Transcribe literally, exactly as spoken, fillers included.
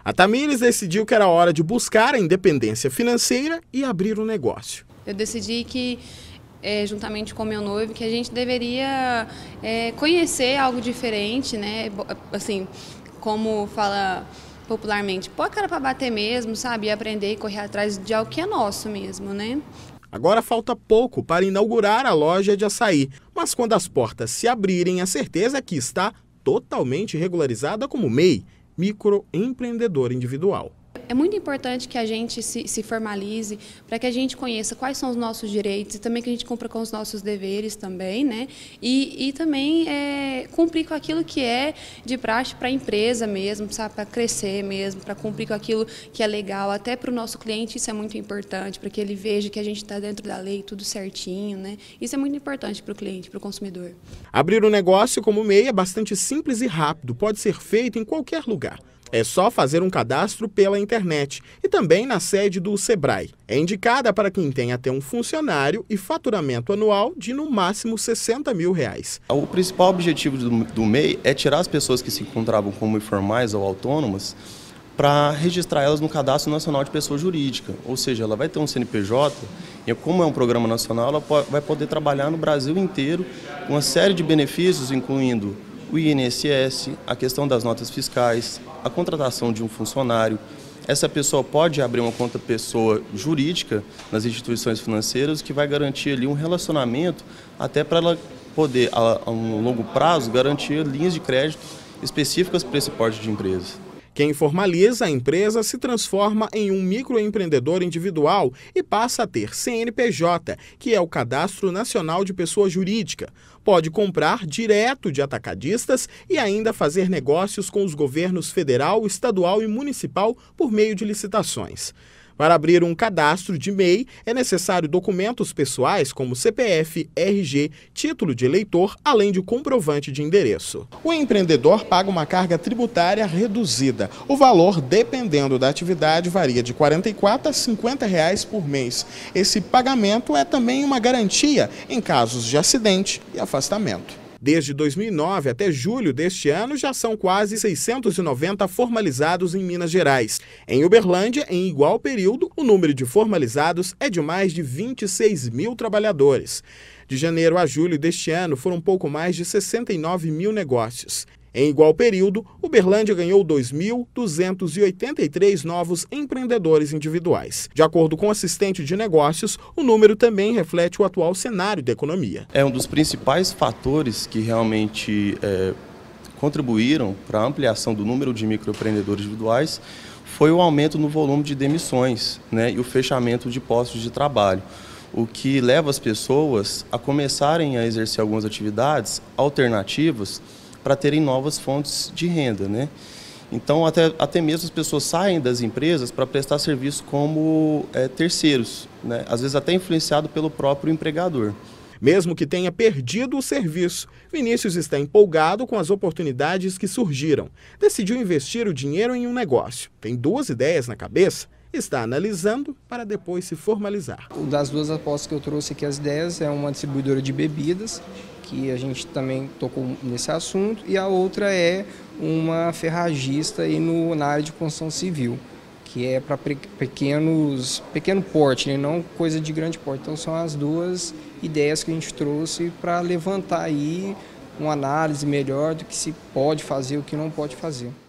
A Tamires decidiu que era hora de buscar a independência financeira e abrir um negócio. Eu decidi que, é, juntamente com meu noivo, que a gente deveria é, conhecer algo diferente, né? Assim, como fala popularmente, pôr a cara para bater mesmo, sabe? E aprender e correr atrás de algo que é nosso mesmo, né? Agora falta pouco para inaugurar a loja de açaí, mas quando as portas se abrirem, a certeza é que está totalmente regularizada como M E I, microempreendedor individual. É muito importante que a gente se, se formalize para que a gente conheça quais são os nossos direitos e também que a gente cumpra com os nossos deveres também, né? E, e também é, cumprir com aquilo que é de praxe para a empresa mesmo, sabe? Para crescer mesmo, para cumprir com aquilo que é legal. Até para o nosso cliente isso é muito importante, para que ele veja que a gente está dentro da lei, tudo certinho, né? Isso é muito importante para o cliente, para o consumidor. Abrir um negócio como M E I é bastante simples e rápido, pode ser feito em qualquer lugar. É só fazer um cadastro pela internet e também na sede do Sebrae. É indicada para quem tem até um funcionário e faturamento anual de no máximo sessenta mil reais. O principal objetivo do, do M E I é tirar as pessoas que se encontravam como informais ou autônomas para registrar elas no Cadastro Nacional de Pessoa Jurídica. Ou seja, ela vai ter um C N P J e, como é um programa nacional, ela vai poder trabalhar no Brasil inteiro com uma série de benefícios, incluindo o I N S S, a questão das notas fiscais, a contratação de um funcionário. Essa pessoa pode abrir uma conta pessoa jurídica nas instituições financeiras, que vai garantir ali um relacionamento até para ela poder, a um longo prazo, garantir linhas de crédito específicas para esse porte de empresa. Quem formaliza a empresa se transforma em um microempreendedor individual e passa a ter C N P J, que é o Cadastro Nacional de Pessoa Jurídica. Pode comprar direto de atacadistas e ainda fazer negócios com os governos federal, estadual e municipal por meio de licitações. Para abrir um cadastro de M E I, é necessário documentos pessoais como C P F, R G, título de eleitor, além de comprovante de endereço. O empreendedor paga uma carga tributária reduzida. O valor, dependendo da atividade, varia de quarenta e quatro a cinquenta reais por mês. Esse pagamento é também uma garantia em casos de acidente e afastamento. Desde dois mil e nove até julho deste ano, já são quase seiscentos e noventa formalizados em Minas Gerais. Em Uberlândia, em igual período, o número de formalizados é de mais de vinte e seis mil trabalhadores. De janeiro a julho deste ano, foram pouco mais de sessenta e nove mil negócios. Em igual período, Uberlândia ganhou dois mil duzentos e oitenta e três novos empreendedores individuais. De acordo com o assistente de negócios, o número também reflete o atual cenário da economia. É um dos principais fatores que realmente é, contribuíram para a ampliação do número de microempreendedores individuais foi o aumento no volume de demissões, né, e o fechamento de postos de trabalho, o que leva as pessoas a começarem a exercer algumas atividades alternativas para terem novas fontes de renda, né? Então, até, até mesmo as pessoas saem das empresas para prestar serviço como é, terceiros, né? Às vezes até influenciado pelo próprio empregador. Mesmo que tenha perdido o serviço, Vinícius está empolgado com as oportunidades que surgiram. Decidiu investir o dinheiro em um negócio. Tem duas ideias na cabeça. Está analisando para depois se formalizar. Das duas apostas que eu trouxe aqui, as ideias, é uma distribuidora de bebidas, que a gente também tocou nesse assunto, e a outra é uma ferragista aí no, na área de construção civil, que é para pequenos, pequeno porte, né? Não coisa de grande porte. Então são as duas ideias que a gente trouxe para levantar aí uma análise melhor do que se pode fazer e o que não pode fazer.